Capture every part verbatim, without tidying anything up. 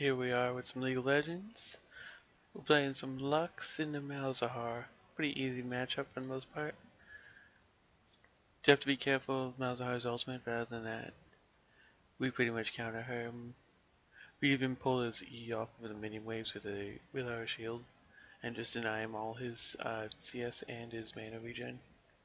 Here we are with some League of Legends. We're playing some Lux in the Malzahar. Pretty easy matchup for the most part. You have to be careful of Malzahar's ultimate, but other than that, we pretty much counter him. We even pull his E off of the minion waves with a with our shield, and just deny him all his uh, C S and his mana regen.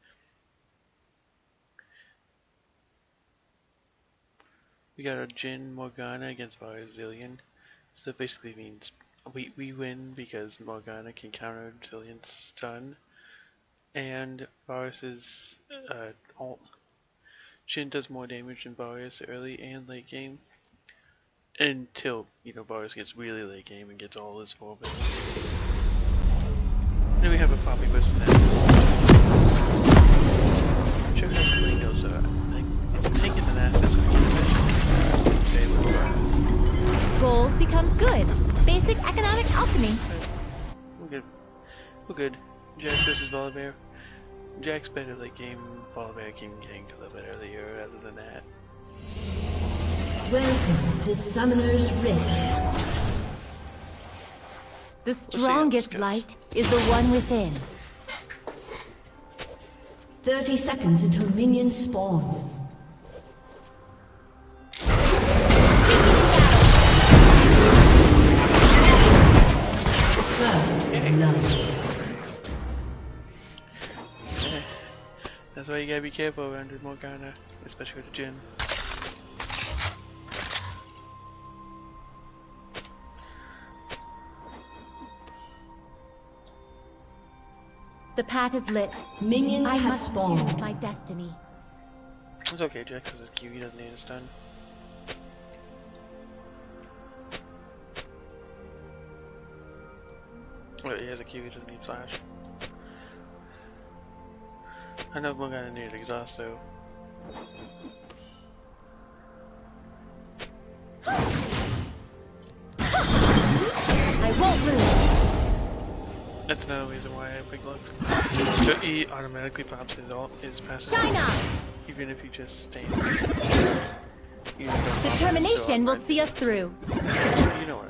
We got a Jhin Morgana against Varus Zillion, so it basically means we we win because Morgana can counter Zillion's stun, and Varus's uh, ult. Jhin does more damage than Varus early and late game, until you know Varus gets really late game and gets all his four builds. Then we have a Poppy versus Nasus. I'm sure how the lane goes. Uh, like, it's taking the Nasus. Gold becomes good. Basic economic alchemy. We're good. We're good. Jax versus Volibear. Jax better late game. Volibear can gank a little bit earlier. Other than that, welcome to Summoner's Rift. The strongest light is the one within. Thirty seconds until minions spawn. First love. That's why you gotta be careful around the Morgana, especially with the Jhin. The path is lit. Minions I have must spawned. choose my destiny. It's okay, Jax is a Q, he doesn't need a stun. Wait, he has a Q, he doesn't need flash. I know we're gonna need exhaust though. I won't lose. That's another reason why I have big Lux. So he automatically pops his ult, his passive. Shine on! Even if he just stays. You don't pop it, Determination so will see us through. You know what I mean, right?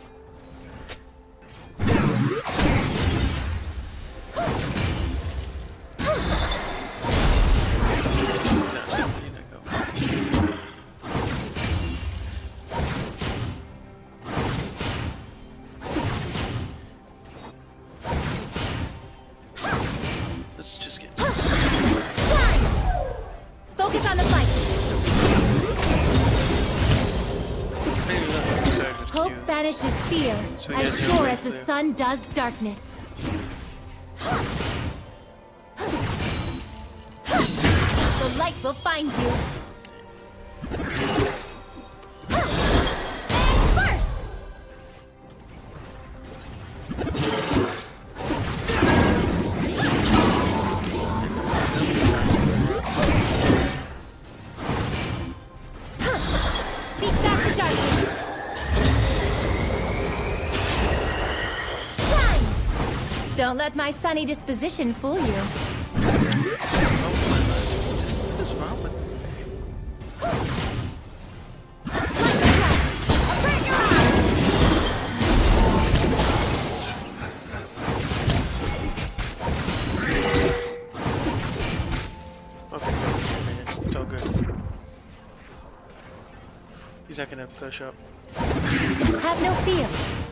Banishes fear, so as sure as the there. sun does darkness. The light will find you. And first! Beat back the darkness. Don't let my sunny disposition fool you. What's wrong with Okay, it's all good. He's not gonna push up. Have no fear.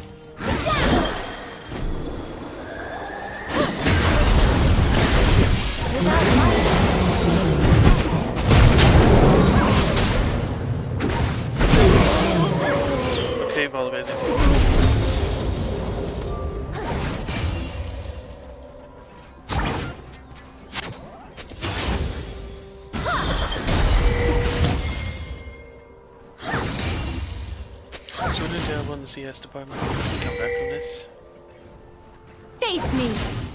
Okay, Volibear's in. So we're doing terrible in the C S department. We can come back from this. Face me!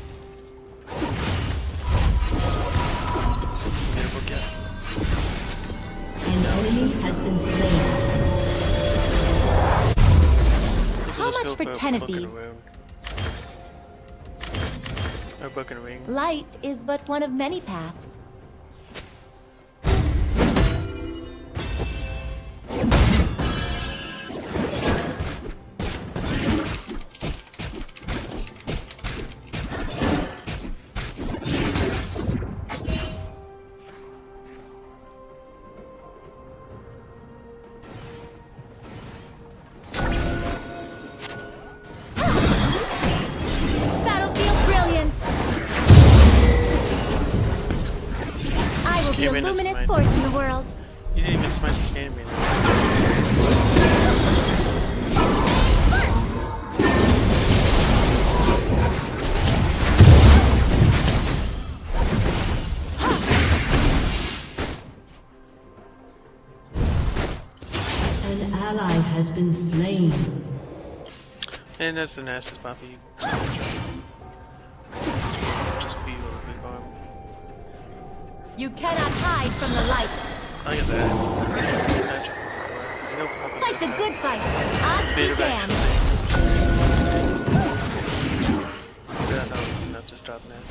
An enemy has been slain. How much for ten of these? Or book and ring. Light is but one of many paths. Can't even luminous smite. force in the world. You didn't even smite the cannon. An ally has been slain. And that's the Nasus Poppy. Just be a little bit bomb. You cannot hide from the light. Look at that. You know, Poppy Fight the does good have fight. Odds bit be of damned. action. Yeah, that was enough to stop Nasus.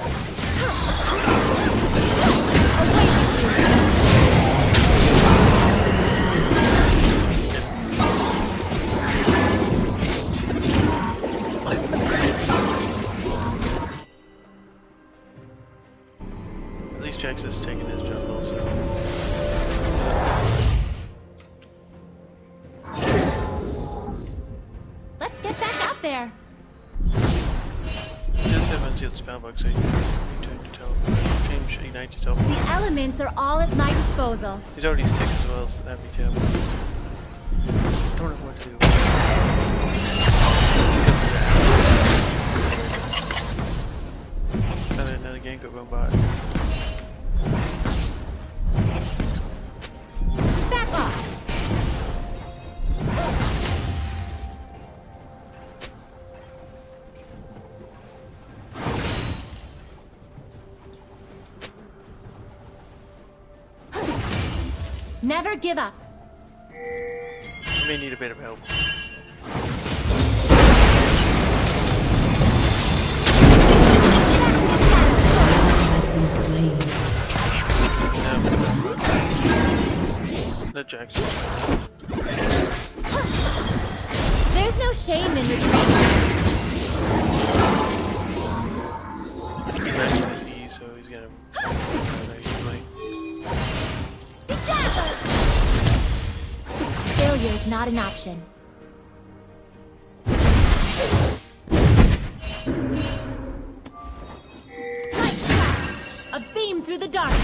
At least Jax is taking his jungle, so. Let's get back out there. He does have unsealed spellbook, so you can return to teleport. Change Ignite to teleport. The elements are all at my disposal. He's already six as well, so that'd be terrible. Don't know what to do. Another, another gank of robot. Back off. Never give up. You may need a bit of help. Has been slain. No. Let Jax. There's no shame in retreat. He's resting his E, so he's gonna. Failure is not an option. A beam through the dark.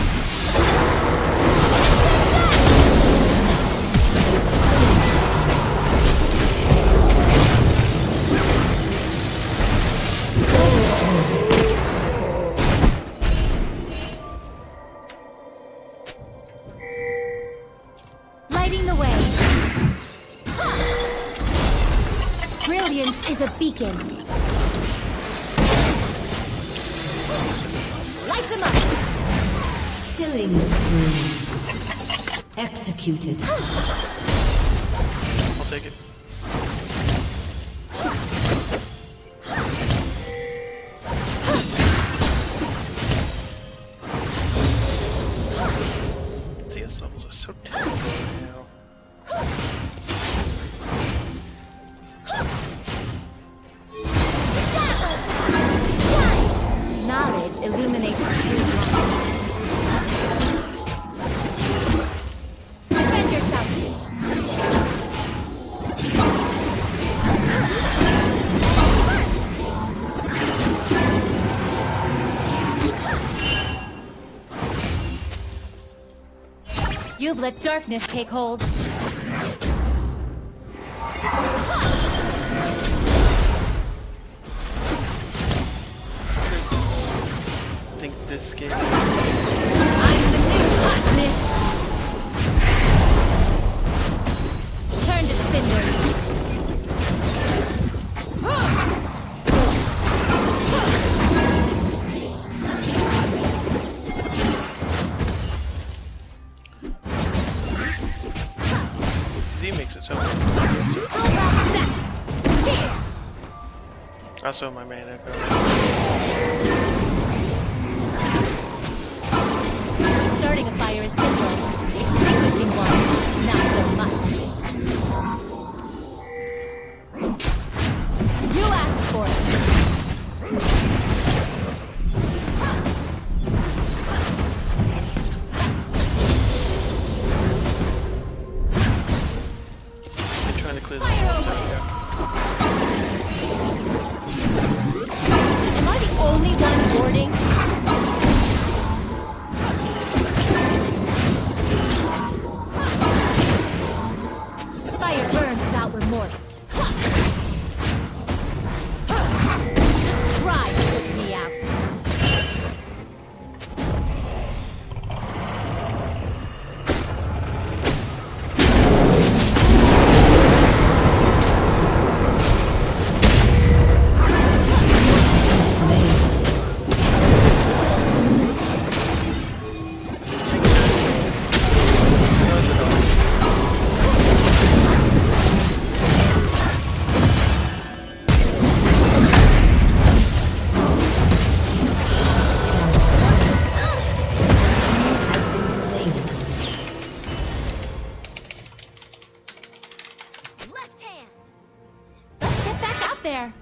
Lighting the way. Brilliance is a beacon. Light them up. Killing spree. Executed. I'll take it. C S levels are so terrible right now. Knowledge illuminates the truth. Defend yourself. You've let darkness take hold. I think this game. I'm the new hotness. Turn to cinders. Z makes it so. Also, my mana goes. Starting a fire is simple. Extinguishing one, not so much. You asked for it. I'm trying to clear this Fire out. away. There Am I the only one warding? out there.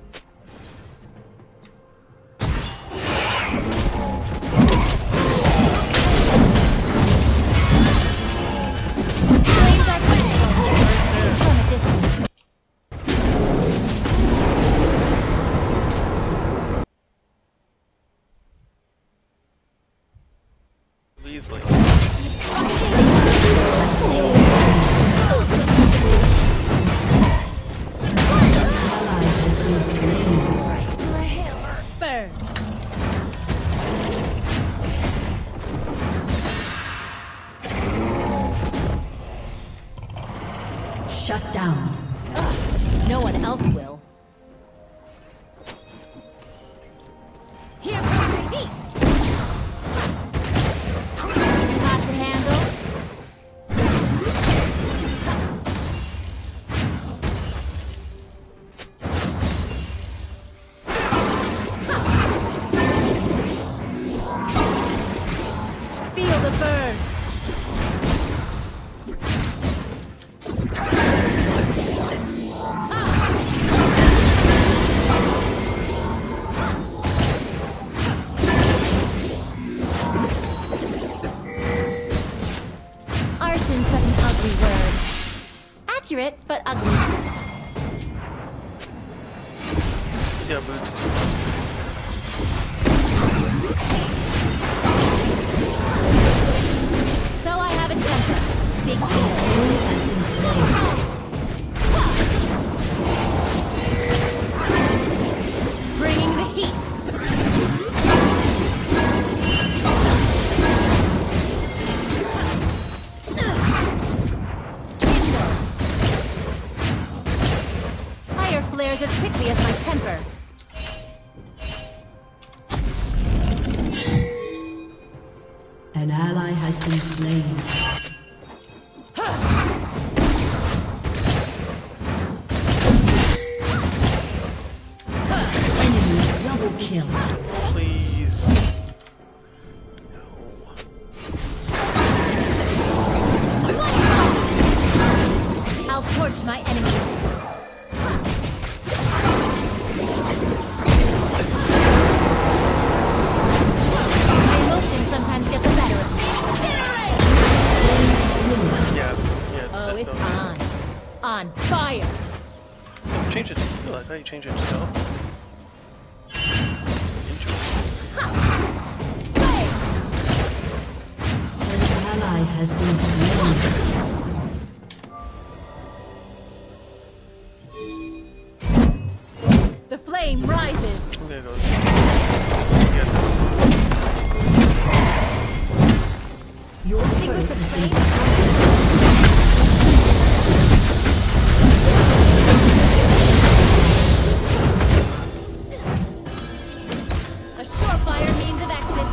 Flames are peaceful from a distance. Weasley. Ally has been slain. My hammer. Burn. Shut down. No one else will. Here comes the heat. Too hot to handle. Feel the burn. Arson's such an ugly word. Accurate, but ugly. Yeah, boots. So I have a temper. Big deal. Enemy has been slain. Bringing the heat. Kindle. Fire flares as quickly as my temper. An ally has been slain. Enemy double kill. Please. No. I'll torch my enemies. My emotions sometimes get the better of me. Yeah, yeah. Oh, that- it's that- on. On fire. Change it to heal. I thought you changed it to stealth. An ally has been slain. The flame rises. There goes. Yes. Your Extinguish turret the has been flame. A surefire means of exit.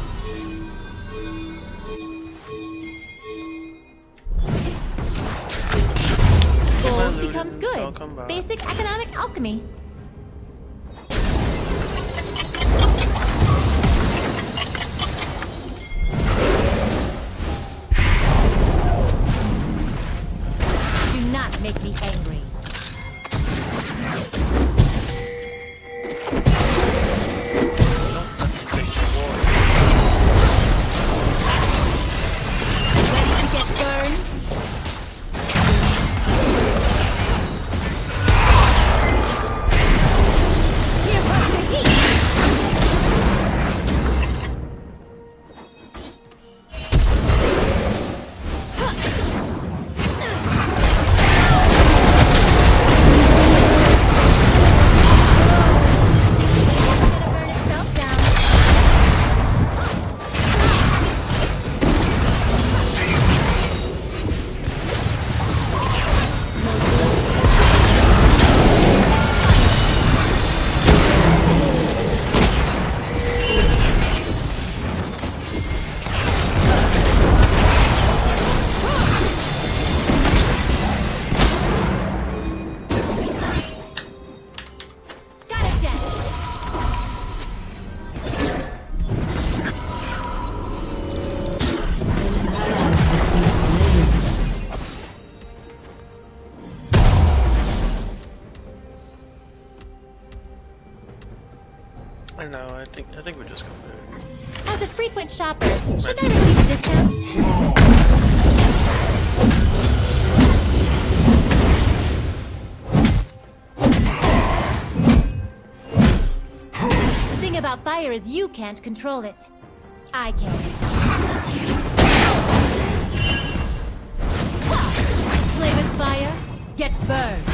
Gold looted, becomes I'll goods. come back. Basic economic alchemy. I know. I think I think we're just going to. As a frequent shopper, should I receive a discount? The thing about fire is you can't control it. I can. Play with fire, get burned.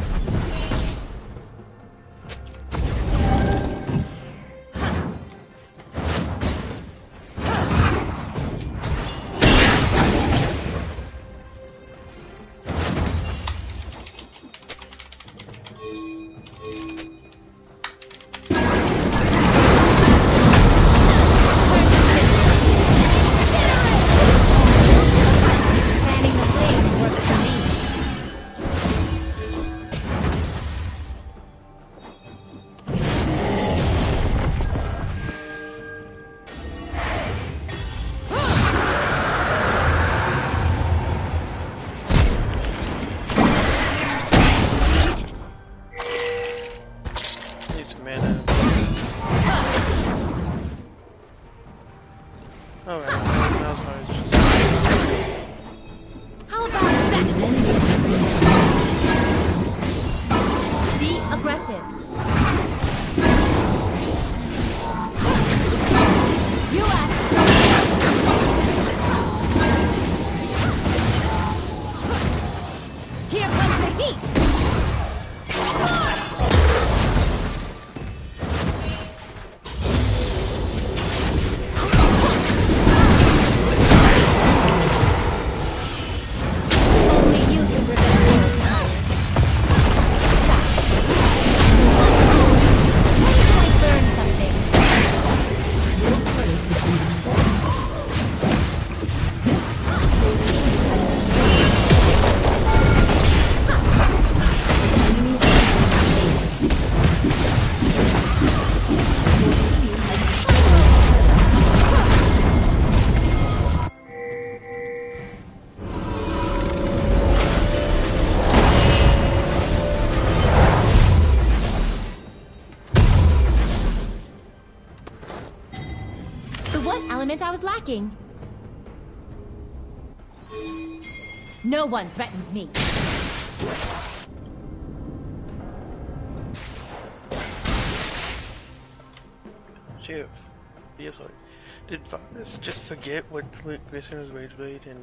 I was lacking. No one threatens me. Shiv. Yeah, sorry. Did Vargas just forget what Glistener's Rage Blade and...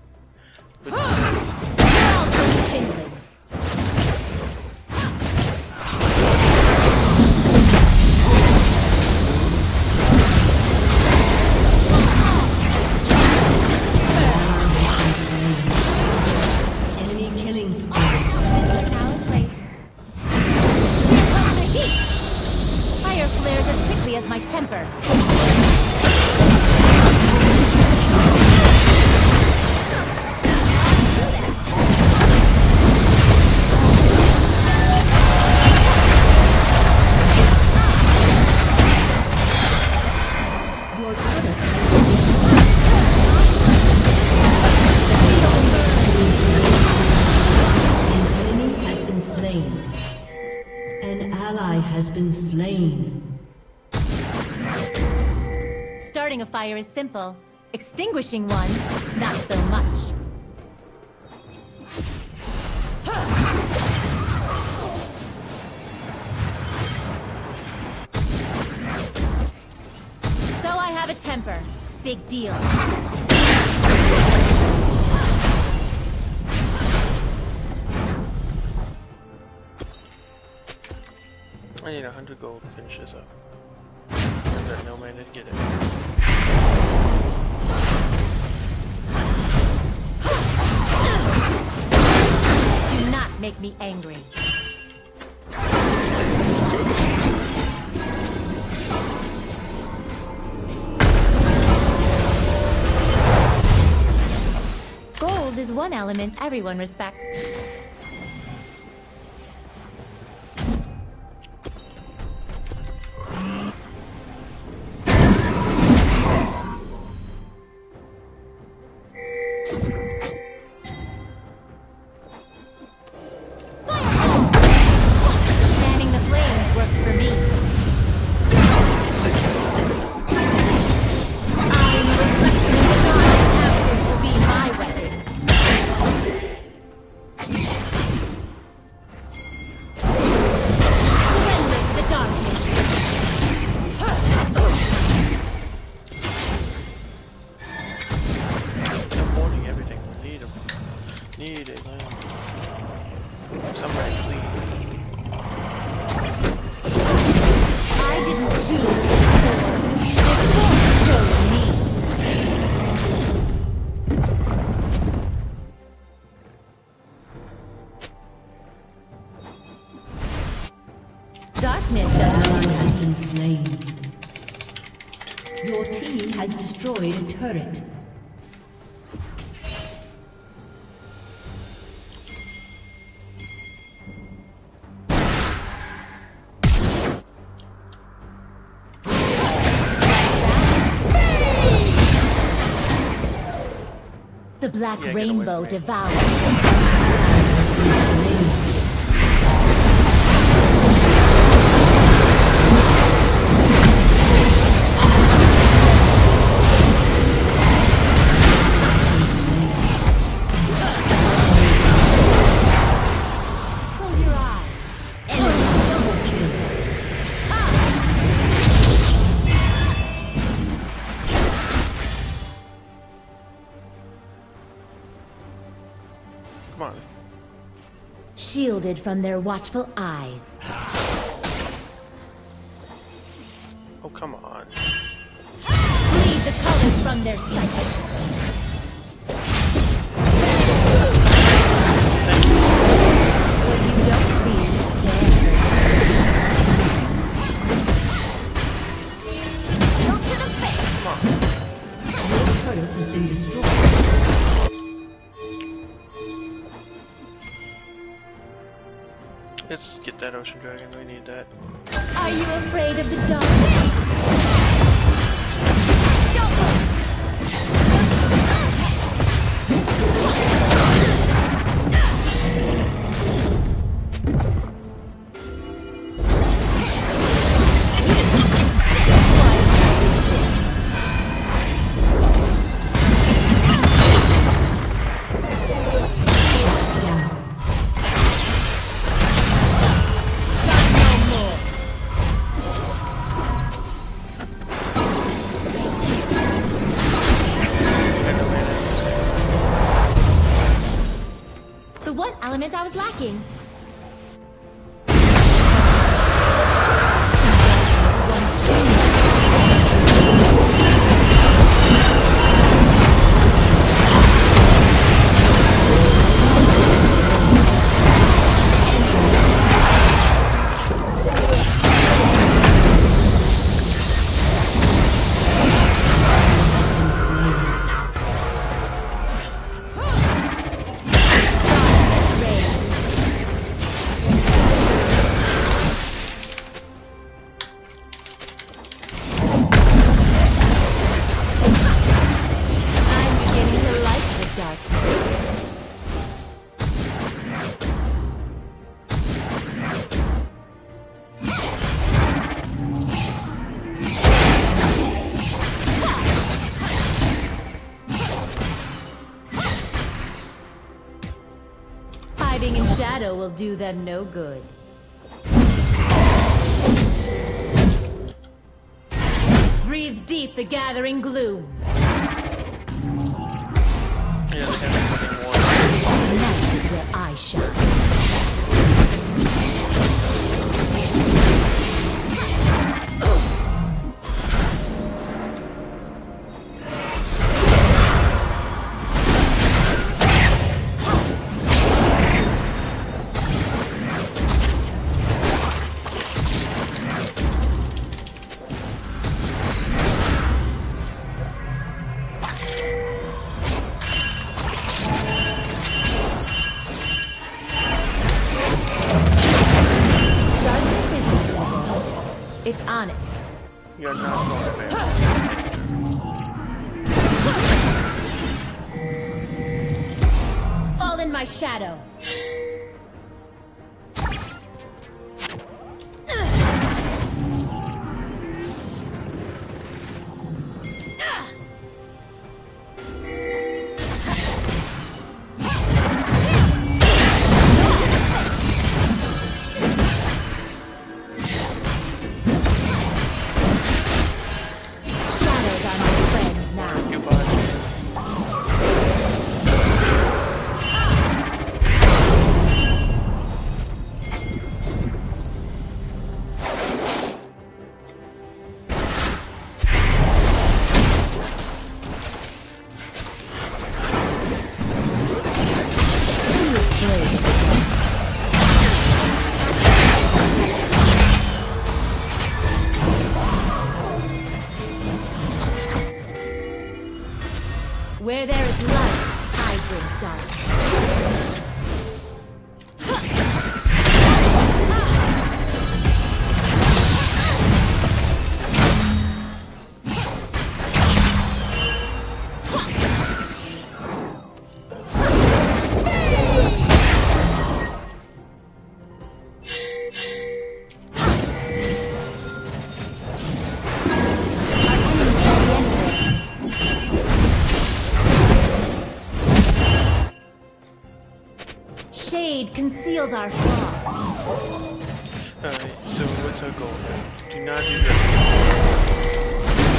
Starting a fire is simple. Extinguishing one, not so much. So I have a temper. Big deal. I need a hundred gold to finish this up. I've got no mana to get it. Do not make me angry. Gold is one element everyone respects. Fanning the flames works for me. Darkness An doesn't ally mean has been slain. Your team has destroyed a turret. the black Yeah, get away rainbow from me. devours. Close your eyes. Enemy double kill. Come on. Shielded from their watchful eyes. Oh, come on. Bleed the colors from their sight. What you don't see, there. Go to the face. Come on. Your turret has been destroyed. Let's get that ocean dragon. We need that. Are you afraid of the dark? The one element I was lacking. I'm beginning to like the darkness. Hiding in shadow will do them no good. Breathe deep the gathering gloom. Yeah, they have something more. Night is where I shine. Darkness isn't evil. It's honest. You're not going to Fall in my shadow. Shadows are my friends now. You bud. conceals our flaws. Alright, so what's our goal now? Do not do that.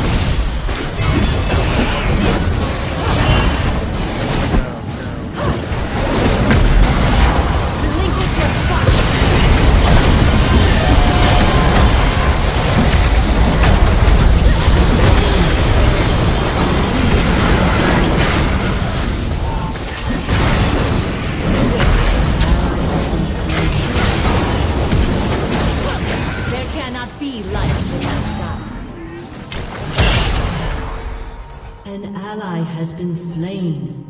Relinquish your flaws. There cannot be light without dark. An ally has been slain.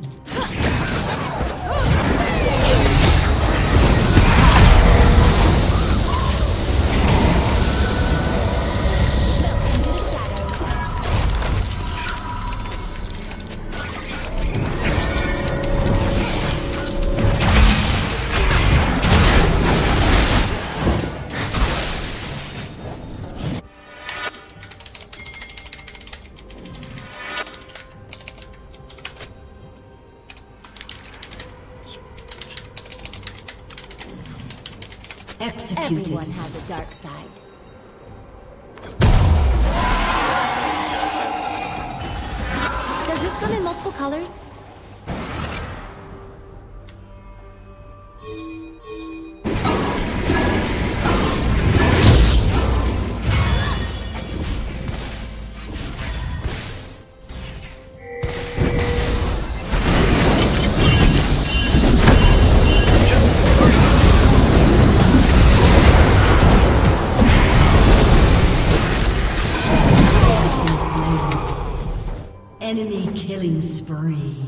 Melt into the shadows. Executed. Everyone has a dark side. Does this come in multiple colors? Enemy killing spree.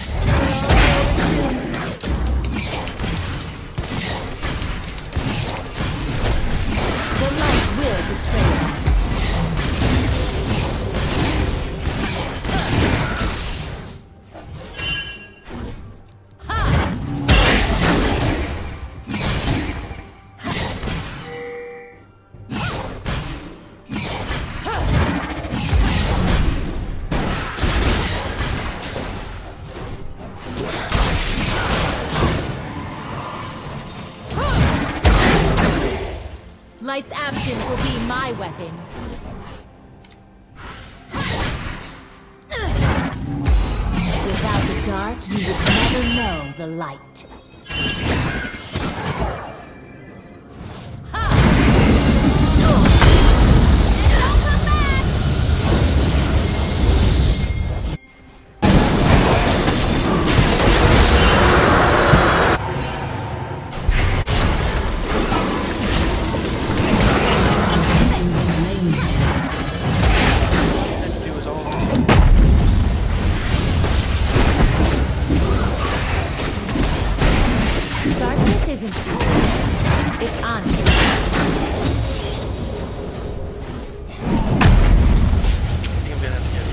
The light will betray them. Light's absence will be my weapon. Without the dark, you would never know the light. Darkness isn't evil. It's honest. I'm gonna have to get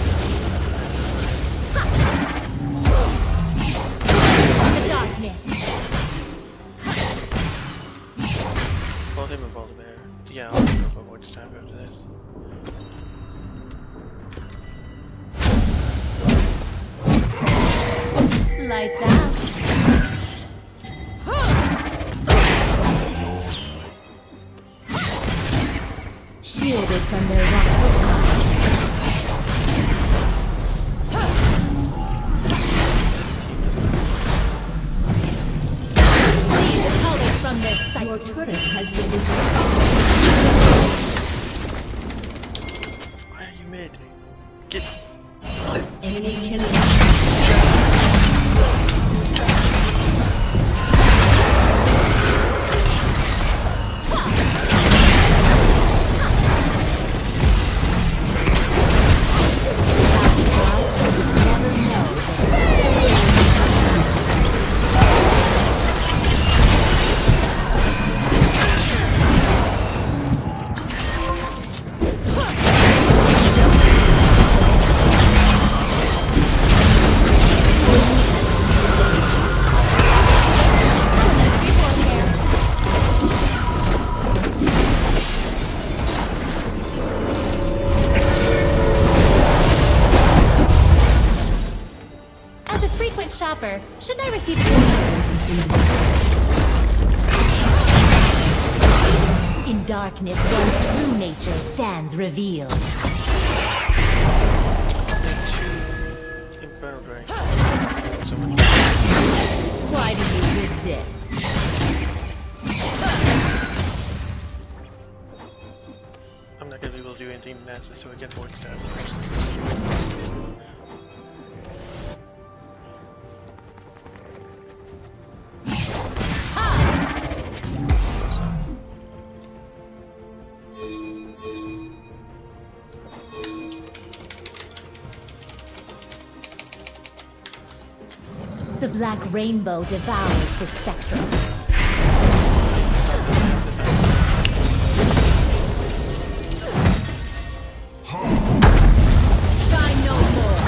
The darkness. both him and both of there. Yeah, I'll go for more time after this. Lights out. Shielded from their watchful eyes. Flee the colors from their sight. Your turret has been destroyed. Why are you mid? Get. Enemy killing. As a frequent shopper, shouldn't I receive? Has been destroyed. darkness, one's true nature stands revealed. Two infernal dragons. Why do you resist? I'm not gonna be able to do anything nasty, so I get board stab. The black rainbow devours the spectrum. Shine no more.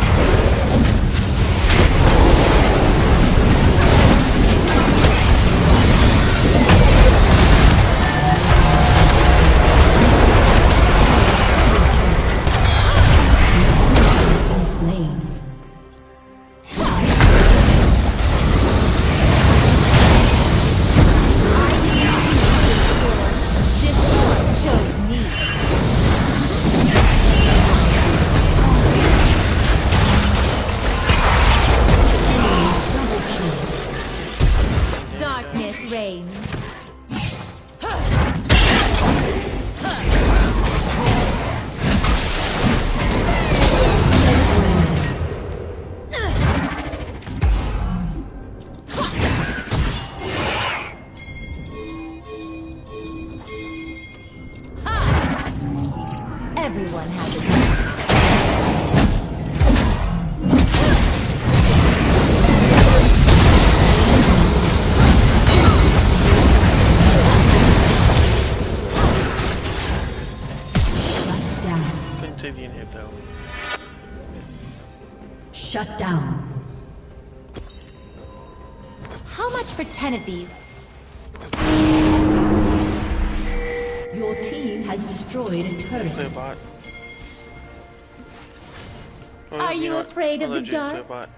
Has been slain. This one chose me. Darkness reigns. Everyone has a gun. Shut down. Couldn't say the inhib though. Shut down. How much for ten of these? Your team has destroyed a Play a turret. bot. Well, Are you know what? afraid of I'll the let you play dark? a bot.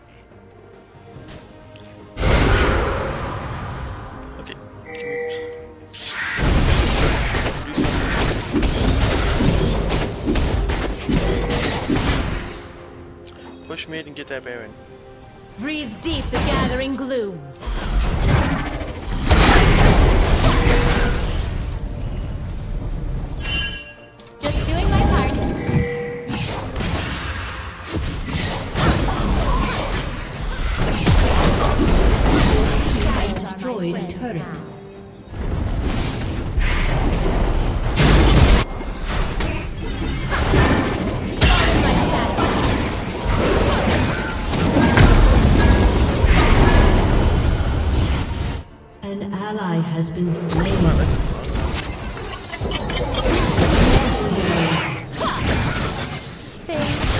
Okay. Can we- do something. Push mid and get that Baron. Breathe deep the gathering gloom. Just doing my part. He has destroyed a turret. My shadow. An ally has been slain. Faith.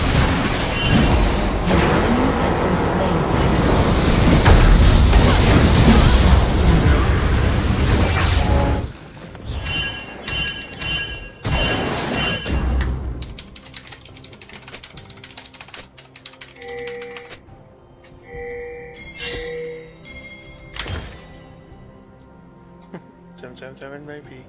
An enemy has been slain. seven seven seven baby.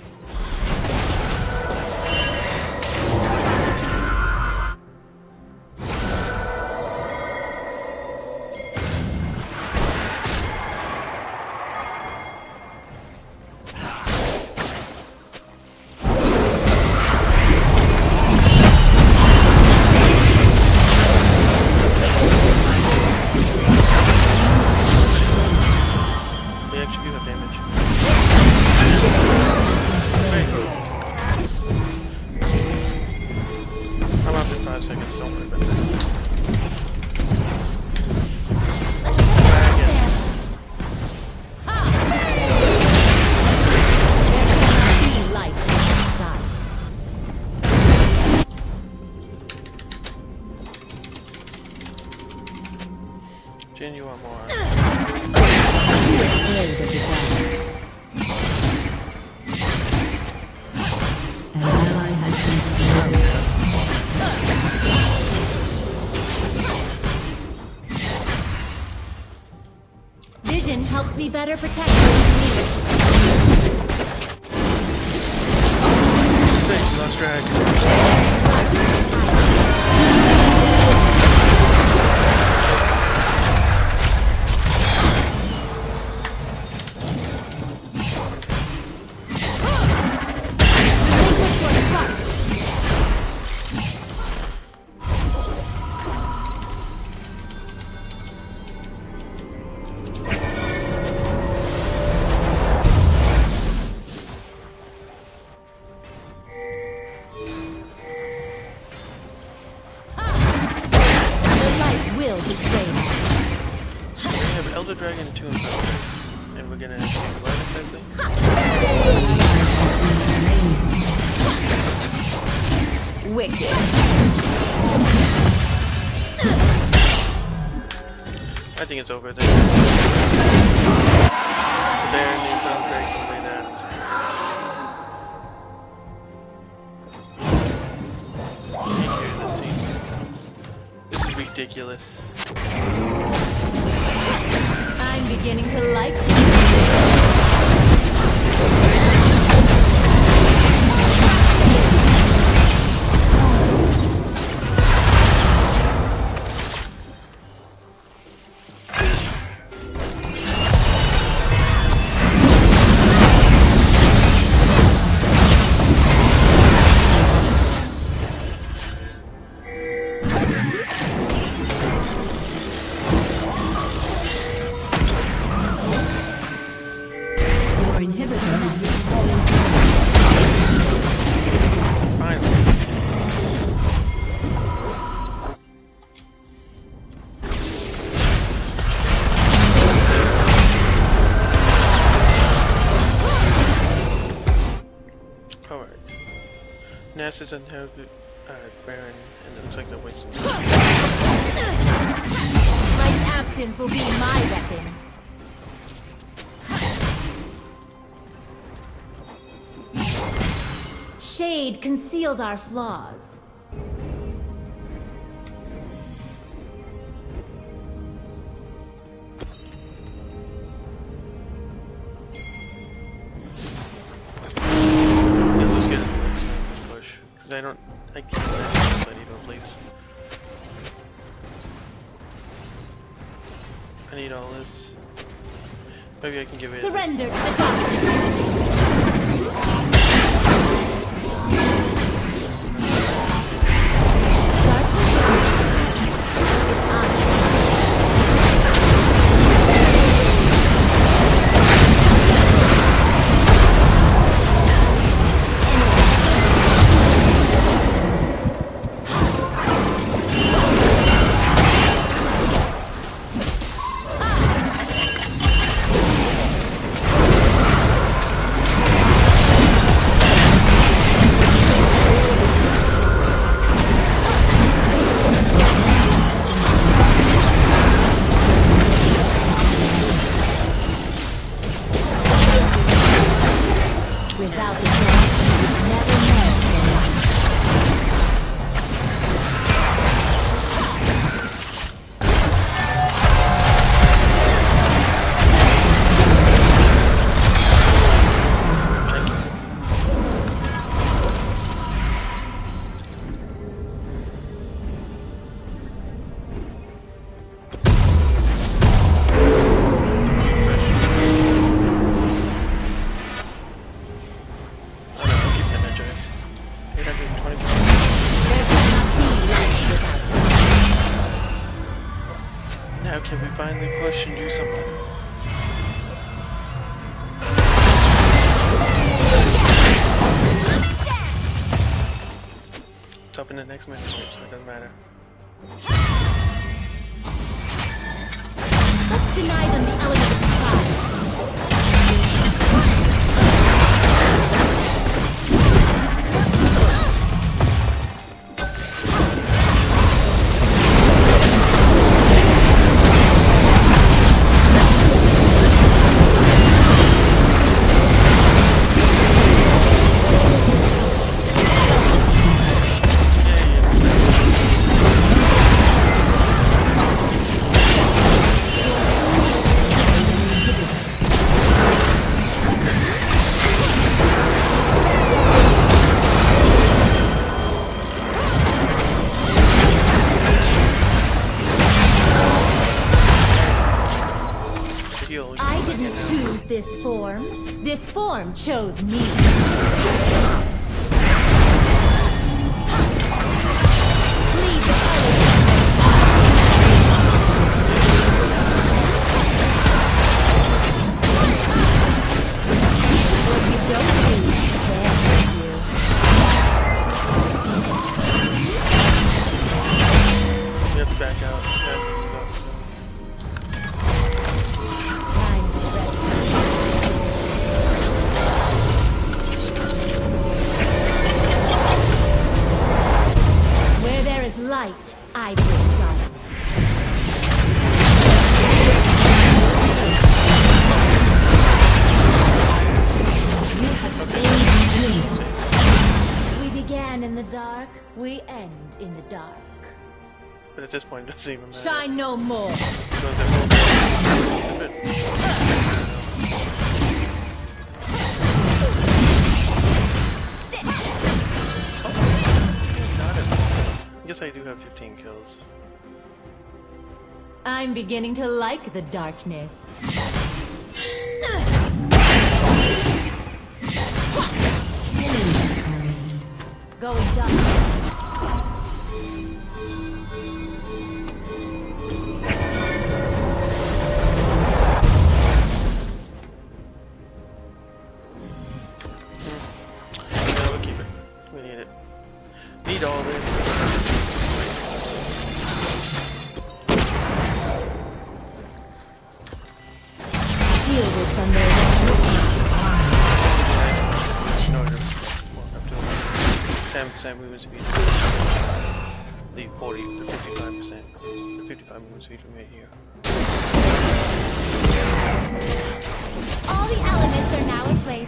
They actually do have damage. I'm out in five seconds, don't worry about that. Be light in the sky. Jin, you want more? Afraid of the dark. An ally has been slain. Vision helps me better protect those near. Elder Dragon two encounters, and we're gonna do what exactly? Wicked. I think it's over there. The bear and the Elder Dragon play that. This is ridiculous. I'm beginning to like it. Nasus doesn't have uh, Baron, and it looks like they're wasting time. My absence will be my weapon. Shade conceals our flaws. I don't, I can't I need one, please. I need all this. Maybe I can give it. Surrender to the darkness. Without the dark, you would never know Now can we finally push and do something? It's up in the next message, so it doesn't matter. Let's deny them the element of surprise. I didn't choose this form. This form chose me. Leave the what you don't see, there's you. We have to back out. Yes, began in the dark, we end in the dark. But at this point, it doesn't even matter. Shine no more. So the whole I guess I do have fifteen kills. I'm beginning to like the darkness. Going down. Need all this. Shielded from their ten percent movement speed. The forty, the fifty-five percent, the fifty-five movement speed from right here. all the elements are now in place.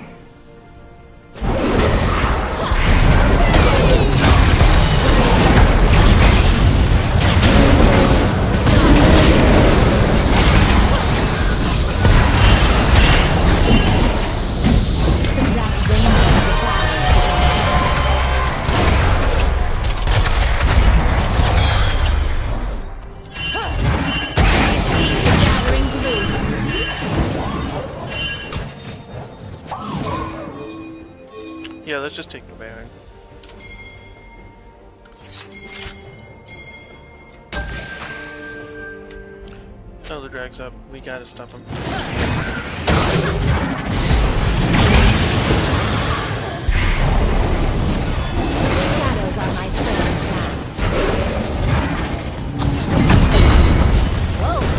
Yeah, let's just take the Baron. Oh, the drag's up. We gotta stop him. Shadows are my friends now. Whoa!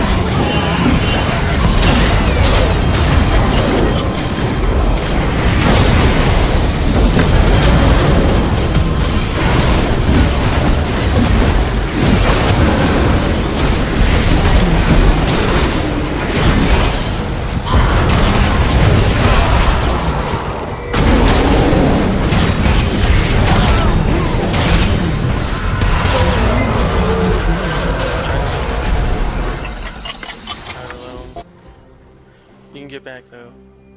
You can get back though.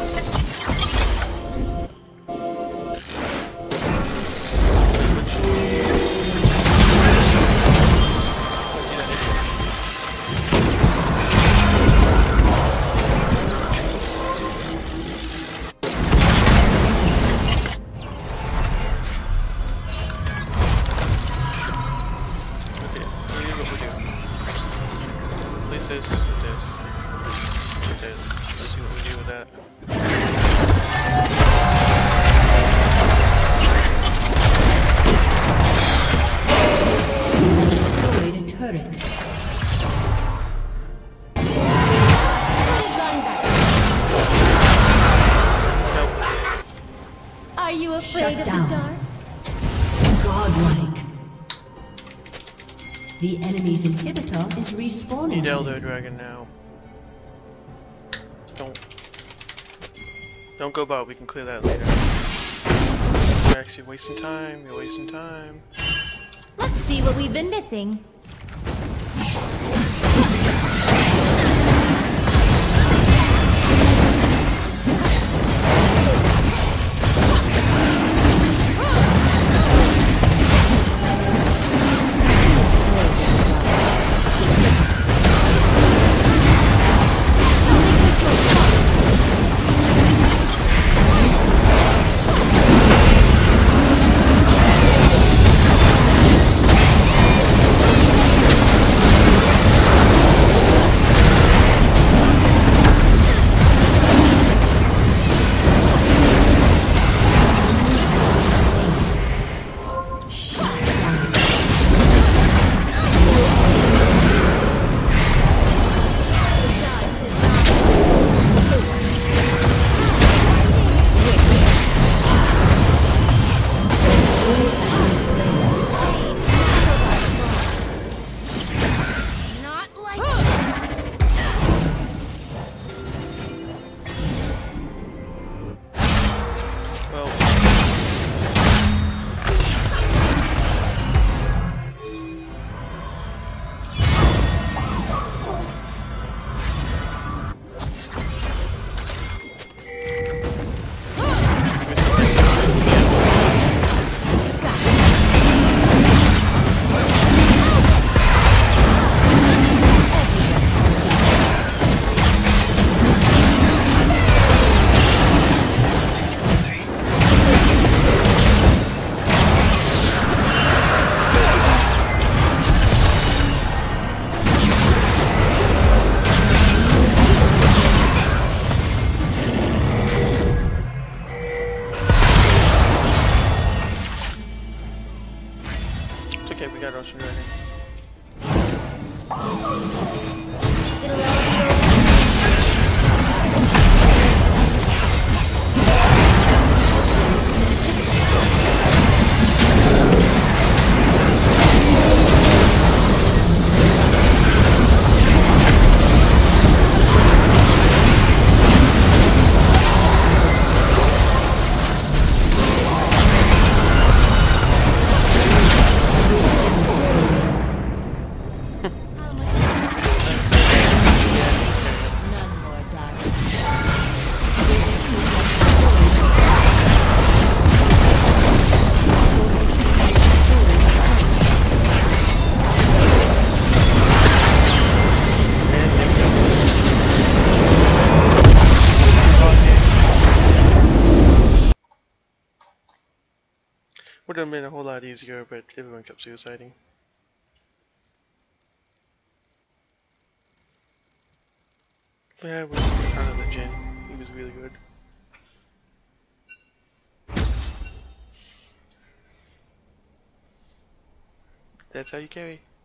Okay, here's what we do. Place this, this, this. Let's see what we do with that. Destroyed a turret. Could have done better. Nope. Are you afraid Shut of down. the dark? Godlike. The enemy's inhibitor is respawning. Need soon. Elder Dragon now. Don't. Don't go bot, we can clear that later. Max, you're wasting time, you're wasting time. Let's see what we've been missing. Okay, we got Ocean Dragon. It'll all be over. None more darkness. Would have been a whole lot easier, but everyone kept suiciding. Yeah, we're proud of the Jin. He was really good. That's how you carry.